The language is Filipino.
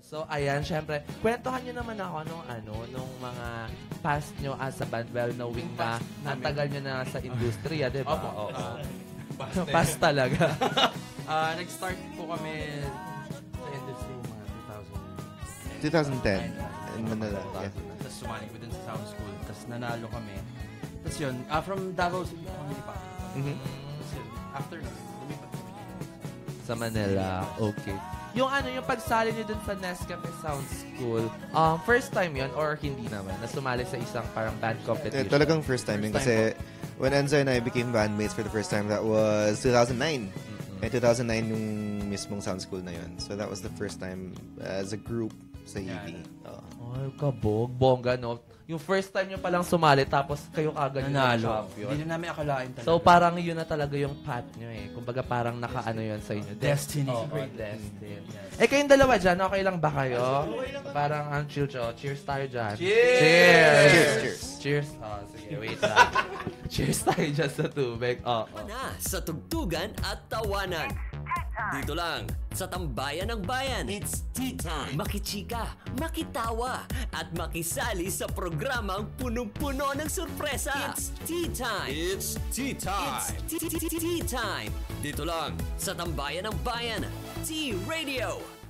So, ayan, syempre, kwentuhan nyo naman ako nung mga past nyo as a band, well knowing na ang tagal nyo na sa industriya, di ba? Oo. Past talaga. Nag-start po kami sa industry mga 2010 in Manila. Yeah. Tapos sumali ko dun sa Soundskool. Tapos nanalo kami. Tapos yun, from Davao City kami pa. Tapos yun, after na, lumipat kami. Sa Manila, okay. Yung pagsali nyo dun sa Nescafe Soundskool, first time yun or hindi naman? Na sumali sa isang parang band competition? Talagang first time yun kasi when Enzo and I became bandmates for the first time, that was 2009. And 2009 yung mismong Soundskool na yun. So that was the first time as a group sa Eevee. Ay, kabog. Bongga, no? Yung first time nyo palang sumali, tapos kayo kagad yung champion. Hindi na namin akalain talaga. So, parang yun na talaga yung path nyo eh. Kumbaga, parang nakaano yun sa inyo. Destiny. Destiny. Yes. Kayong dalawa dyan, okay lang ba kayo? Parang ang chill. Cheers tayo dyan. Cheers. Sige, wait lang. Cheers tayo dyan sa tubig. Sa tugtugan at tawanan. Dito lang, sa Tambayan ng Bayan. It's tea time. Makichika, makitawa, at makisali sa programang punong-puno ng sorpresa. It's tea time. It's tea time. It's tea time. Dito lang, sa Tambayan ng Bayan. Tea Radio.